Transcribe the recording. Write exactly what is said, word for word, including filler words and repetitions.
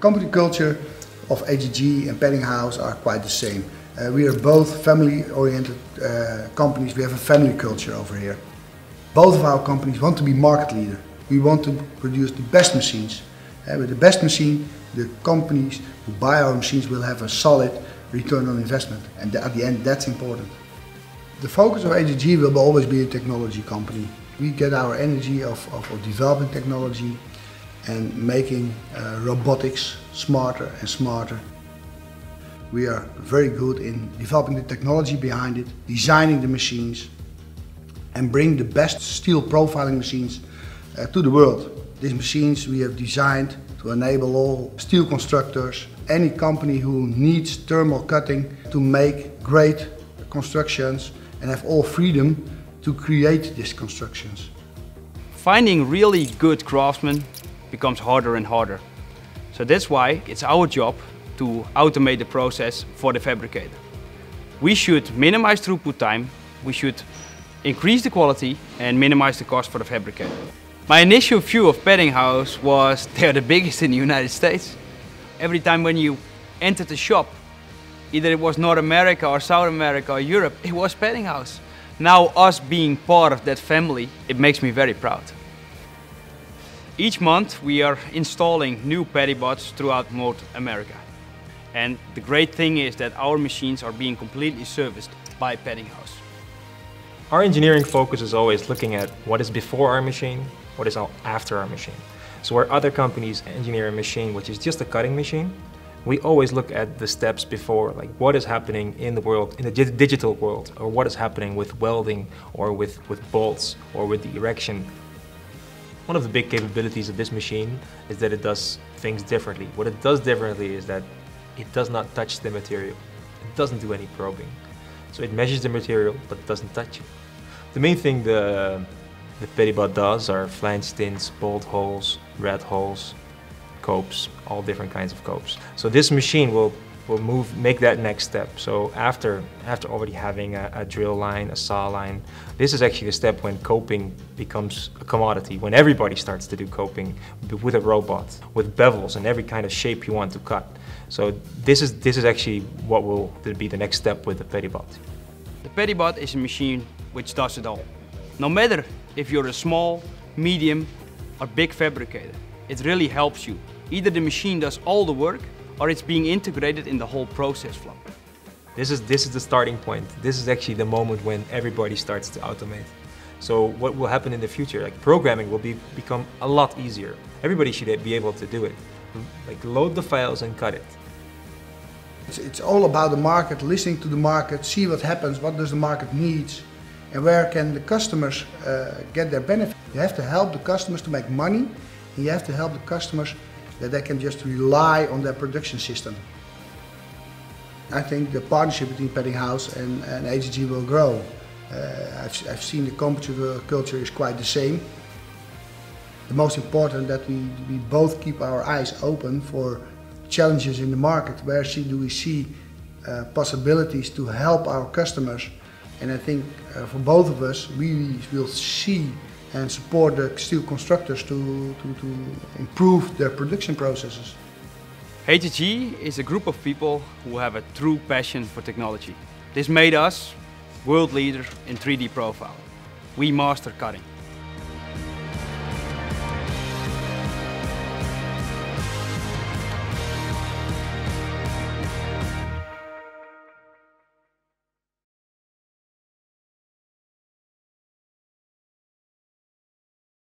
company culture of H G G and Peddinghaus are quite the same. Uh, we are both family-oriented uh, companies. We have a family culture over here. Both of our companies want to be market leader. We want to produce the best machines. Uh, with the best machine, the companies who buy our machines will have a solid return on investment. And at the end, that's important. The focus of H G G will always be a technology company. We get our energy of, of, of developing technology and making uh, robotics smarter and smarter. We are very good in developing the technology behind it, designing the machines, and bring the best steel profiling machines uh, to the world. These machines we have designed to enable all steel constructors, any company who needs thermal cutting, to make great constructions and have all freedom to create these constructions. Finding really good craftsmen becomes harder and harder. So that's why it's our job to automate the process for the fabricator. We should minimize throughput time, we should increase the quality and minimize the cost for the fabricator. My initial view of Peddinghaus was they're the biggest in the United States. Every time when you entered the shop, either it was North America or South America or Europe, it was Peddinghaus. Now us being part of that family, it makes me very proud. Each month we are installing new Peddibots throughout North America. And the great thing is that our machines are being completely serviced by Peddinghaus. Our engineering focus is always looking at what is before our machine, what is after our machine. So where other companies engineer a machine which is just a cutting machine, we always look at the steps before, like what is happening in the world, in the digital world, or what is happening with welding, or with, with bolts, or with the erection. One of the big capabilities of this machine is that it does things differently. What it does differently is that it does not touch the material. It doesn't do any probing. So it measures the material, but it doesn't touch it. The main thing the, the Peddibot does are flange stints, bolt holes, rat holes, copes, all different kinds of copes. So this machine will, will move, make that next step. So after, after already having a, a drill line, a saw line, this is actually the step when coping becomes a commodity, when everybody starts to do coping with a robot, with bevels and every kind of shape you want to cut. So this is, this is actually what will be the next step with the Peddibot. The Peddibot is a machine which does it all. No matter if you're a small, medium or big fabricator, it really helps you. Either the machine does all the work or it's being integrated in the whole process flow. This is, this is the starting point. This is actually the moment when everybody starts to automate. So what will happen in the future? Like programming will be, become a lot easier. Everybody should be able to do it. Like load the files and cut it. It's, it's all about the market, listening to the market, see what happens, what does the market needs, and where can the customers uh, get their benefit. You have to help the customers to make money, and you have to help the customers that they can just rely on their production system. I think the partnership between Peddinghaus and, and H G G will grow. Uh, I've, I've seen the company culture is quite the same. The most important that we, we both keep our eyes open for challenges in the market. Where see, do we see uh, possibilities to help our customers? And I think uh, for both of us, we will see and support the steel constructors to, to, to improve their production processes. H G G is a group of people who have a true passion for technology. This made us world leaders in three D profiling. We master cutting.